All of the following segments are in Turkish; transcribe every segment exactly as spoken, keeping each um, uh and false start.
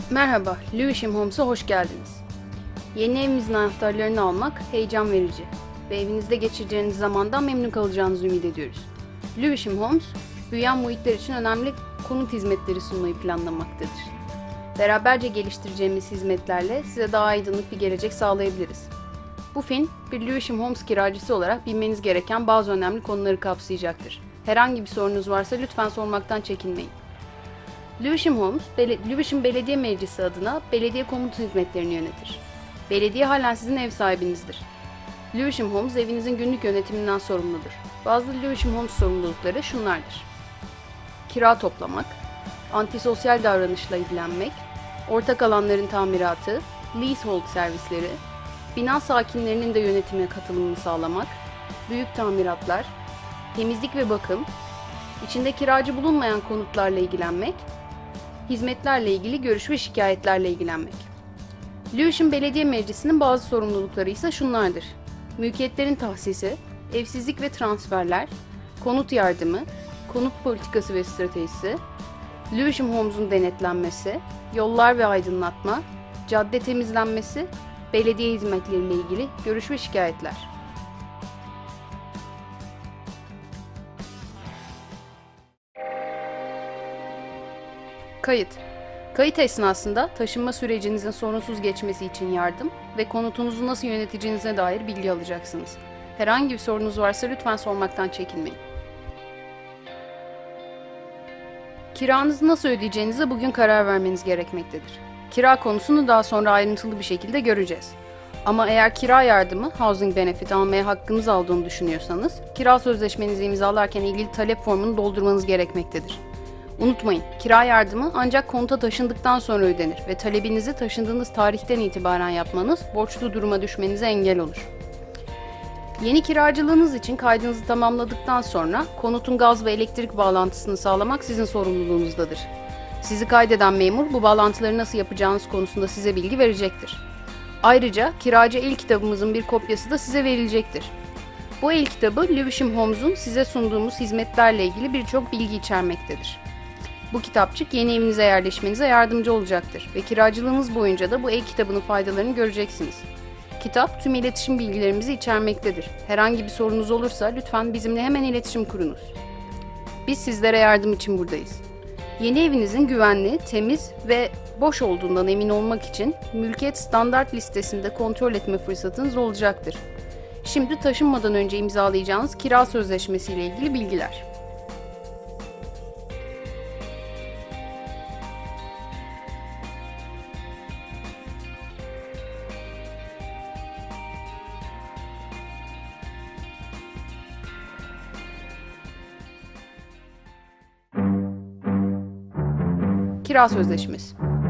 Merhaba, Lewisham Homes'a hoş geldiniz. Yeni evinizin anahtarlarını almak heyecan verici ve evinizde geçireceğiniz zamandan memnun kalacağınızı ümit ediyoruz. Lewisham Homes, büyüyen muhitler için önemli konut hizmetleri sunmayı planlamaktadır. Beraberce geliştireceğimiz hizmetlerle size daha aydınlık bir gelecek sağlayabiliriz. Bu film, bir Lewisham Homes kiracısı olarak bilmeniz gereken bazı önemli konuları kapsayacaktır. Herhangi bir sorunuz varsa lütfen sormaktan çekinmeyin. Lewisham Homes, Bel Lewisham Belediye Meclisi adına belediye komut hizmetlerini yönetir. Belediye halen sizin ev sahibinizdir. Lewisham Homes evinizin günlük yönetiminden sorumludur. Bazı Lewisham Homes sorumlulukları şunlardır: kira toplamak, antisosyal davranışla ilgilenmek, ortak alanların tamiratı, leasehold servisleri, bina sakinlerinin de yönetime katılımını sağlamak, büyük tamiratlar, temizlik ve bakım, içinde kiracı bulunmayan konutlarla ilgilenmek, hizmetlerle ilgili görüş ve şikayetlerle ilgilenmek. Lewisham Belediye Meclisi'nin bazı sorumlulukları ise şunlardır: mülkiyetlerin tahsisi, evsizlik ve transferler, konut yardımı, konut politikası ve stratejisi, Lewisham Homes'un denetlenmesi, yollar ve aydınlatma, cadde temizlenmesi, belediye hizmetleriyle ilgili görüş ve şikayetler. Kayıt. Kayıt esnasında taşınma sürecinizin sorunsuz geçmesi için yardım ve konutunuzu nasıl yöneteceğinize dair bilgi alacaksınız. Herhangi bir sorunuz varsa lütfen sormaktan çekinmeyin. Kiranızı nasıl ödeyeceğinize bugün karar vermeniz gerekmektedir. Kira konusunu daha sonra ayrıntılı bir şekilde göreceğiz. Ama eğer kira yardımı, housing benefit almaya hakkınız olduğunu düşünüyorsanız, kira sözleşmenizi imzalarken ilgili talep formunu doldurmanız gerekmektedir. Unutmayın, kira yardımı ancak konuta taşındıktan sonra ödenir ve talebinizi taşındığınız tarihten itibaren yapmanız borçlu duruma düşmenize engel olur. Yeni kiracılığınız için kaydınızı tamamladıktan sonra konutun gaz ve elektrik bağlantısını sağlamak sizin sorumluluğunuzdadır. Sizi kaydeden memur bu bağlantıları nasıl yapacağınız konusunda size bilgi verecektir. Ayrıca kiracı el kitabımızın bir kopyası da size verilecektir. Bu el kitabı Lewisham Homes'un size sunduğumuz hizmetlerle ilgili birçok bilgi içermektedir. Bu kitapçık yeni evinize yerleşmenize yardımcı olacaktır ve kiracılığınız boyunca da bu el kitabının faydalarını göreceksiniz. Kitap tüm iletişim bilgilerimizi içermektedir. Herhangi bir sorunuz olursa lütfen bizimle hemen iletişim kurunuz. Biz sizlere yardım için buradayız. Yeni evinizin güvenli, temiz ve boş olduğundan emin olmak için mülkiyet standart listesinde kontrol etme fırsatınız olacaktır. Şimdi taşınmadan önce imzalayacağınız kira sözleşmesi ile ilgili bilgiler. Kira sözleşmesi.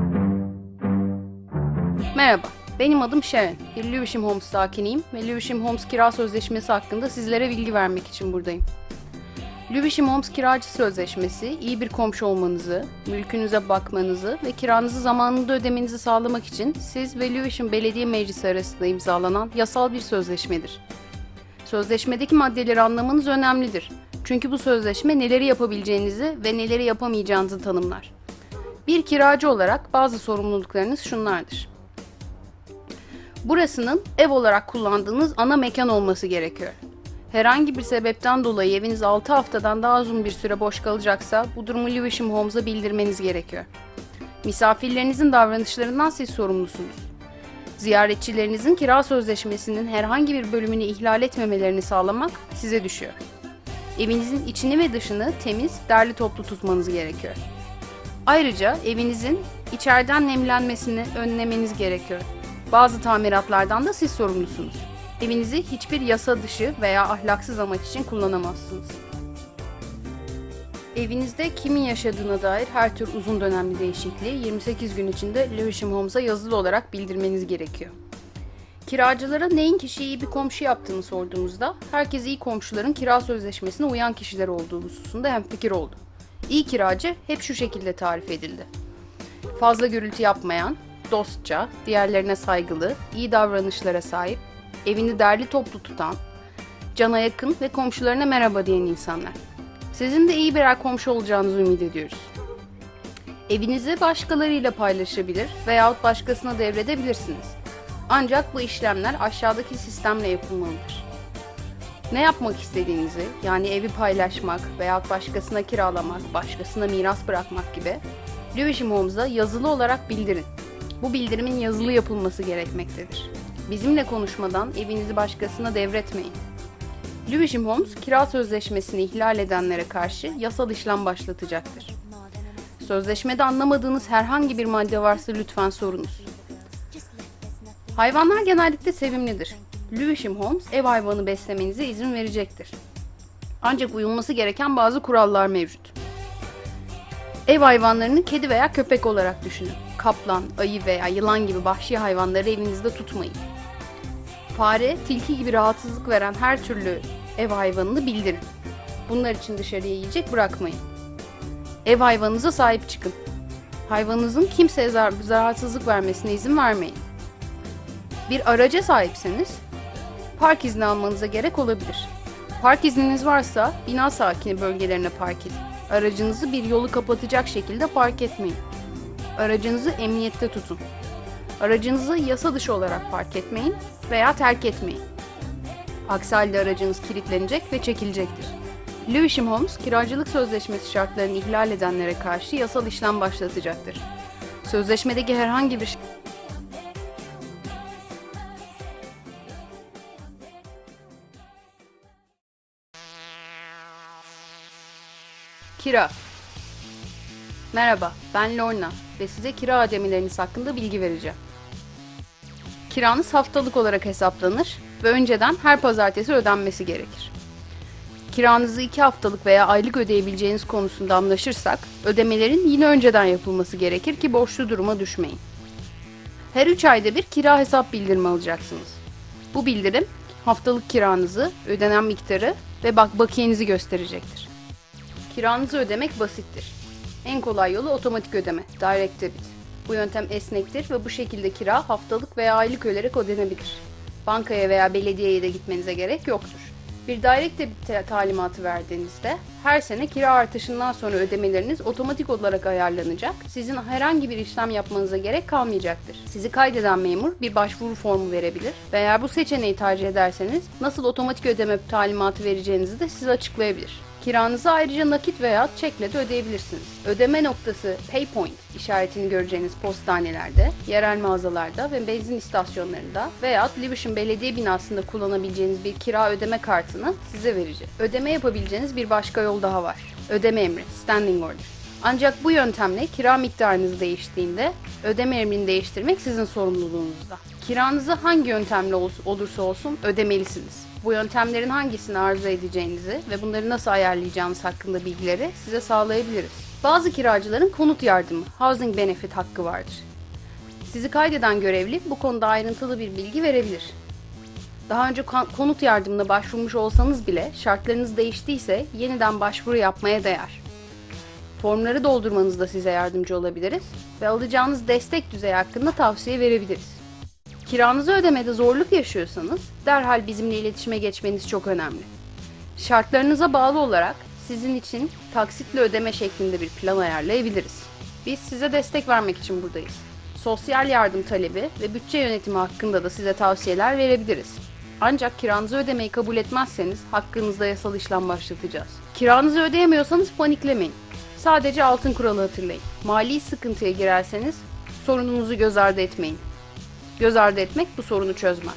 Merhaba, benim adım Sharon. Bir Lewisham Homes sakiniyim ve Lewisham Homes kira sözleşmesi hakkında sizlere bilgi vermek için buradayım. Lewisham Homes kiracı sözleşmesi, iyi bir komşu olmanızı, mülkünüze bakmanızı ve kiranızı zamanında ödemenizi sağlamak için siz ve Lewisham Belediye Meclisi arasında imzalanan yasal bir sözleşmedir. Sözleşmedeki maddeleri anlamanız önemlidir. Çünkü bu sözleşme neleri yapabileceğinizi ve neleri yapamayacağınızı tanımlar. Bir kiracı olarak bazı sorumluluklarınız şunlardır: burasının ev olarak kullandığınız ana mekan olması gerekiyor. Herhangi bir sebepten dolayı eviniz altı haftadan daha uzun bir süre boş kalacaksa bu durumu Lewisham Homes'a bildirmeniz gerekiyor. Misafirlerinizin davranışlarından siz sorumlusunuz. Ziyaretçilerinizin kira sözleşmesinin herhangi bir bölümünü ihlal etmemelerini sağlamak size düşüyor. Evinizin içini ve dışını temiz, derli toplu tutmanız gerekiyor. Ayrıca evinizin içeriden nemlenmesini önlemeniz gerekiyor. Bazı tamiratlardan da siz sorumlusunuz. Evinizi hiçbir yasa dışı veya ahlaksız amaç için kullanamazsınız. Evinizde kimin yaşadığına dair her tür uzun dönemli değişikliği yirmi sekiz gün içinde Lewisham Homes'a yazılı olarak bildirmeniz gerekiyor. Kiracılara neyin kişiyi iyi bir komşu yaptığını sorduğumuzda herkes iyi komşuların kira sözleşmesine uyan kişiler olduğu hususunda hemfikir oldu. İyi kiracı hep şu şekilde tarif edildi: fazla gürültü yapmayan, dostça, diğerlerine saygılı, iyi davranışlara sahip, evini derli toplu tutan, cana yakın ve komşularına merhaba diyen insanlar. Sizin de iyi birer komşu olacağınızı ümit ediyoruz. Evinizi başkalarıyla paylaşabilir veyahut başkasına devredebilirsiniz. Ancak bu işlemler aşağıdaki sistemle yapılmalıdır. Ne yapmak istediğinizi, yani evi paylaşmak veyahut başkasına kiralamak, başkasına miras bırakmak gibi Lewisham Homes'a yazılı olarak bildirin. Bu bildirimin yazılı yapılması gerekmektedir. Bizimle konuşmadan evinizi başkasına devretmeyin. Lewisham Homes, kira sözleşmesini ihlal edenlere karşı yasal işlem başlatacaktır. Sözleşmede anlamadığınız herhangi bir madde varsa lütfen sorunuz. Hayvanlar genellikle sevimlidir. Lewisham Homes, ev hayvanı beslemenize izin verecektir. Ancak uyulması gereken bazı kurallar mevcut. Ev hayvanlarını kedi veya köpek olarak düşünün. Kaplan, ayı veya yılan gibi vahşi hayvanları evinizde tutmayın. Fare, tilki gibi rahatsızlık veren her türlü ev hayvanını bildirin. Bunlar için dışarıya yiyecek bırakmayın. Ev hayvanınıza sahip çıkın. Hayvanınızın kimseye zar zararsızlık vermesine izin vermeyin. Bir araca sahipseniz park izni almanıza gerek olabilir. Park izniniz varsa bina sakini bölgelerine park edin. Aracınızı bir yolu kapatacak şekilde park etmeyin. Aracınızı emniyette tutun. Aracınızı yasa dışı olarak park etmeyin veya terk etmeyin. Aksi halde aracınız kilitlenecek ve çekilecektir. Lewisham Homes, kiracılık sözleşmesi şartlarını ihlal edenlere karşı yasal işlem başlatacaktır. Sözleşmedeki herhangi bir Kira. Merhaba, ben Lorna ve size kira ödemeleriniz hakkında bilgi vereceğim. Kiranız haftalık olarak hesaplanır ve önceden her pazartesi ödenmesi gerekir. Kiranızı iki haftalık veya aylık ödeyebileceğiniz konusunda anlaşırsak, ödemelerin yine önceden yapılması gerekir ki borçlu duruma düşmeyin. Her üç ayda bir kira hesap bildirimi alacaksınız. Bu bildirim, haftalık kiranızı, ödenen miktarı ve bak bakiyenizi gösterecektir. Kiranızı ödemek basittir. En kolay yolu otomatik ödeme, direct debit. Bu yöntem esnektir ve bu şekilde kira haftalık veya aylık öderek ödenebilir. Bankaya veya belediyeye de gitmenize gerek yoktur. Bir direct debit talimatı verdiğinizde her sene kira artışından sonra ödemeleriniz otomatik olarak ayarlanacak, sizin herhangi bir işlem yapmanıza gerek kalmayacaktır. Sizi kaydeden memur bir başvuru formu verebilir veya bu seçeneği tercih ederseniz nasıl otomatik ödeme talimatı vereceğinizi de size açıklayabilir. Kiranızı ayrıca nakit veya çekle de ödeyebilirsiniz. Ödeme noktası PayPoint işaretini göreceğiniz postanelerde, yerel mağazalarda ve benzin istasyonlarında veya Lewisham Belediye binasında kullanabileceğiniz bir kira ödeme kartını size verecek. Ödeme yapabileceğiniz bir başka yol daha var. Ödeme emri, standing order. Ancak bu yöntemle kira miktarınız değiştiğinde ödeme emrini değiştirmek sizin sorumluluğunuzda. Kiranızı hangi yöntemle olursa olsun ödemelisiniz. Bu yöntemlerin hangisini arzu edeceğinizi ve bunları nasıl ayarlayacağınız hakkında bilgileri size sağlayabiliriz. Bazı kiracıların konut yardımı, housing benefit hakkı vardır. Sizi kaydeden görevli bu konuda ayrıntılı bir bilgi verebilir. Daha önce konut yardımına başvurmuş olsanız bile şartlarınız değiştiyse yeniden başvuru yapmaya değer. Formları doldurmanızda size yardımcı olabiliriz ve alacağınız destek düzeyi hakkında tavsiye verebiliriz. Kiranızı ödemede zorluk yaşıyorsanız derhal bizimle iletişime geçmeniz çok önemli. Şartlarınıza bağlı olarak sizin için taksitle ödeme şeklinde bir plan ayarlayabiliriz. Biz size destek vermek için buradayız. Sosyal yardım talebi ve bütçe yönetimi hakkında da size tavsiyeler verebiliriz. Ancak kiranızı ödemeyi kabul etmezseniz hakkınızda yasal işlem başlatacağız. Kiranızı ödeyemiyorsanız paniklemeyin. Sadece altın kuralı hatırlayın. Mali sıkıntıya girerseniz sorununuzu göz ardı etmeyin. Göz ardı etmek bu sorunu çözmez.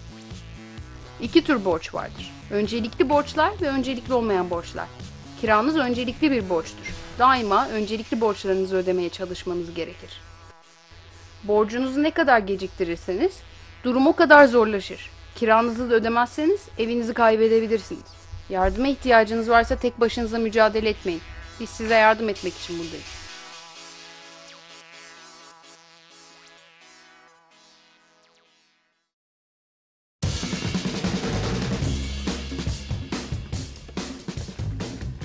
İki tür borç vardır. Öncelikli borçlar ve öncelikli olmayan borçlar. Kiranız öncelikli bir borçtur. Daima öncelikli borçlarınızı ödemeye çalışmanız gerekir. Borcunuzu ne kadar geciktirirseniz durum o kadar zorlaşır. Kiranızı da ödemezseniz evinizi kaybedebilirsiniz. Yardıma ihtiyacınız varsa tek başınıza mücadele etmeyin. Biz size yardım etmek için buradayız.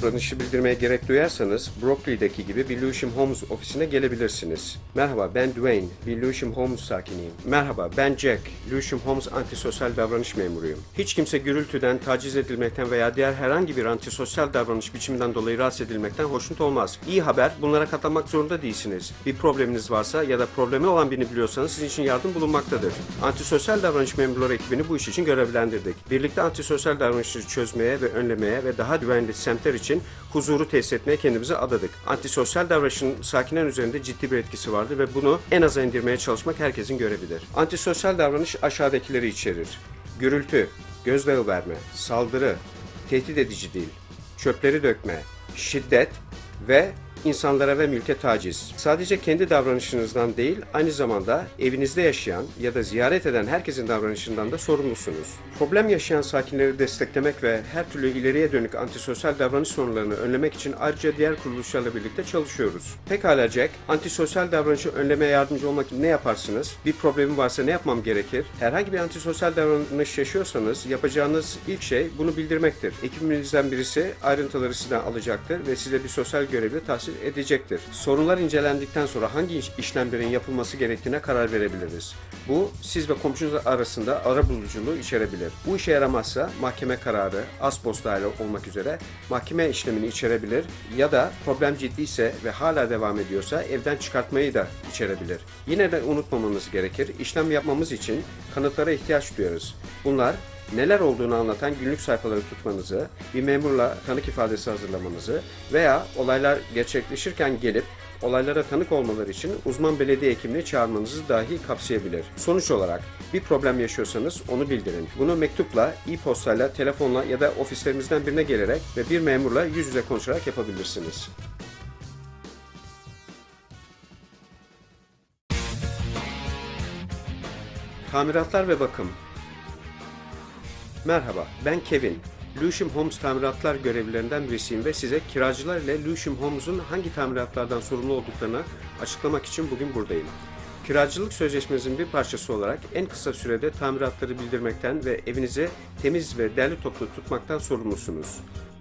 davranışı bildirmeye gerek duyarsanız, Brooklyn'deki gibi bir Lewisham Homes ofisine gelebilirsiniz. Merhaba, ben Dwayne, bir Lewisham Homes sakiniyim. Merhaba, ben Jack, Lewisham Homes antisosyal davranış memuruyum. Hiç kimse gürültüden, taciz edilmekten veya diğer herhangi bir antisosyal davranış biçiminden dolayı rahatsız edilmekten hoşnut olmaz. İyi haber, bunlara katlanmak zorunda değilsiniz. Bir probleminiz varsa ya da problemi olan birini biliyorsanız sizin için yardım bulunmaktadır. Antisosyal davranış memurları ekibini bu iş için görevlendirdik. Birlikte antisosyal davranışı çözmeye ve önlemeye ve daha güvenli semtler için huzuru tesis etmeye kendimizi adadık. Antisosyal davranışın sakinler üzerinde ciddi bir etkisi vardır ve bunu en aza indirmeye çalışmak herkesin görevidir. Antisosyal davranış aşağıdakileri içerir: gürültü, gözdağı verme, saldırı, tehdit edici dil, çöpleri dökme, şiddet ve insanlara ve mülke taciz. Sadece kendi davranışınızdan değil, aynı zamanda evinizde yaşayan ya da ziyaret eden herkesin davranışından da sorumlusunuz. Problem yaşayan sakinleri desteklemek ve her türlü ileriye dönük antisosyal davranış sorunlarını önlemek için ayrıca diğer kuruluşlarla birlikte çalışıyoruz. Pekala Jack, antisosyal davranışı önlemeye yardımcı olmak için ne yaparsınız? Bir problemim varsa ne yapmam gerekir? Herhangi bir antisosyal davranış yaşıyorsanız yapacağınız ilk şey bunu bildirmektir. Ekibimizden birisi ayrıntıları sizden alacaktır ve size bir sosyal görevi tahsis edecektir. Sorunlar incelendikten sonra hangi işlemlerin yapılması gerektiğine karar verebiliriz. Bu, siz ve komşunuz arasında arabuluculuğu içerebilir. Bu işe yaramazsa mahkeme kararı, asbos dahil olmak üzere mahkeme işlemini içerebilir ya da problem ciddiyse ve hala devam ediyorsa evden çıkartmayı da içerebilir. Yine de unutmamamız gerekir, işlem yapmamız için kanıtlara ihtiyaç duyarız. Bunlar, neler olduğunu anlatan günlük sayfaları tutmanızı, bir memurla tanık ifadesi hazırlamanızı veya olaylar gerçekleşirken gelip olaylara tanık olmaları için uzman belediye hekimini çağırmanızı dahi kapsayabilir. Sonuç olarak bir problem yaşıyorsanız onu bildirin. Bunu mektupla, e-postayla, telefonla ya da ofislerimizden birine gelerek ve bir memurla yüz yüze konuşarak yapabilirsiniz. Tamiratlar ve bakım. Merhaba, ben Kevin. Lewisham Homes tamiratlar görevlilerinden birisiyim ve size kiracılar ile Lewisham Homes'un hangi tamiratlardan sorumlu olduklarını açıklamak için bugün buradayım. Kiracılık sözleşmenizin bir parçası olarak en kısa sürede tamiratları bildirmekten ve evinizi temiz ve derli toplu tutmaktan sorumlusunuz.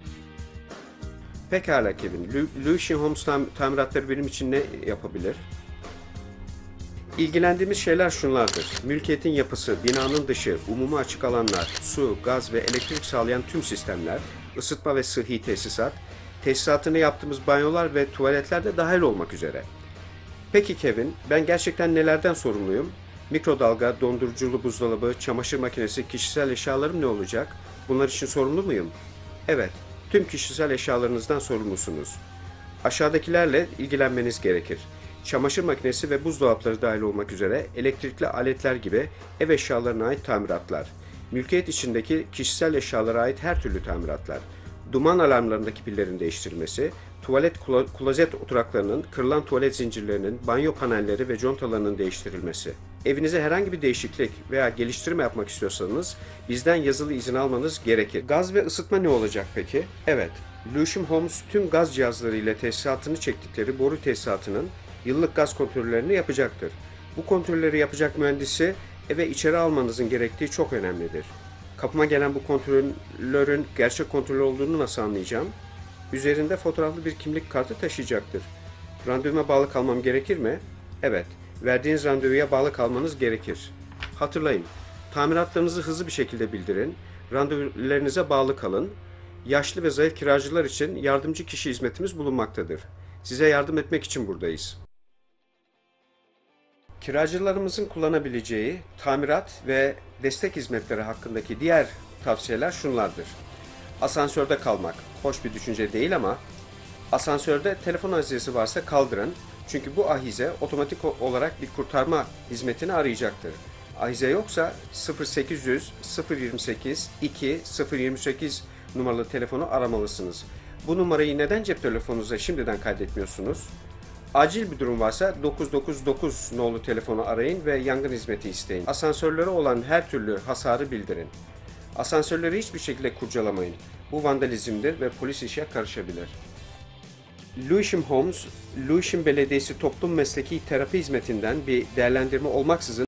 Pekala Kevin, Lewisham Homes tam tamiratları benim için ne yapabilir? İlgilendiğimiz şeyler şunlardır: mülkiyetin yapısı, binanın dışı, umuma açık alanlar, su, gaz ve elektrik sağlayan tüm sistemler, ısıtma ve sıhhi tesisat, tesisatını yaptığımız banyolar ve tuvaletler de dahil olmak üzere. Peki Kevin, ben gerçekten nelerden sorumluyum? Mikrodalga, donduruculu buzdolabı, çamaşır makinesi, kişisel eşyalarım ne olacak? Bunlar için sorumlu muyum? Evet, tüm kişisel eşyalarınızdan sorumlusunuz. Aşağıdakilerle ilgilenmeniz gerekir: çamaşır makinesi ve buzdolapları dahil olmak üzere elektrikli aletler gibi ev eşyalarına ait tamiratlar, mülkiyet içindeki kişisel eşyalara ait her türlü tamiratlar, duman alarmlarındaki pillerin değiştirilmesi, tuvalet klozet oturaklarının, kırılan tuvalet zincirlerinin, banyo panelleri ve contalarının değiştirilmesi. Evinize herhangi bir değişiklik veya geliştirme yapmak istiyorsanız bizden yazılı izin almanız gerekir. Gaz ve ısıtma ne olacak peki? Evet, Lewisham Homes tüm gaz cihazları ile tesisatını çektikleri boru tesisatının yıllık gaz kontrollerini yapacaktır. Bu kontrolleri yapacak mühendisi eve içeri almanızın gerektiği çok önemlidir. Kapıma gelen bu kontrolörün gerçek kontrol olduğunu nasıl anlayacağım? Üzerinde fotoğraflı bir kimlik kartı taşıyacaktır. Randevuma bağlı kalmam gerekir mi? Evet, verdiğiniz randevuya bağlı kalmanız gerekir. Hatırlayın, tamiratlarınızı hızlı bir şekilde bildirin, randevularınıza bağlı kalın. Yaşlı ve zayıf kiracılar için yardımcı kişi hizmetimiz bulunmaktadır. Size yardım etmek için buradayız. Kiracılarımızın kullanabileceği tamirat ve destek hizmetleri hakkındaki diğer tavsiyeler şunlardır: asansörde kalmak hoş bir düşünce değil ama asansörde telefon ahizesi varsa kaldırın, çünkü bu ahize otomatik olarak bir kurtarma hizmetini arayacaktır. Ahize yoksa sıfır sekiz yüz sıfır yirmi sekiz iki sıfır yirmi sekiz numaralı telefonu aramalısınız. Bu numarayı neden cep telefonunuza şimdiden kaydetmiyorsunuz? Acil bir durum varsa dokuz dokuz dokuz nolu telefonu arayın ve yangın hizmeti isteyin. Asansörlere olan her türlü hasarı bildirin. Asansörleri hiçbir şekilde kurcalamayın. Bu vandalizmdir ve polis işe karışabilir. Lewisham Homes, Lewisham Belediyesi Toplum Mesleki Terapi Hizmetinden bir değerlendirme olmaksızın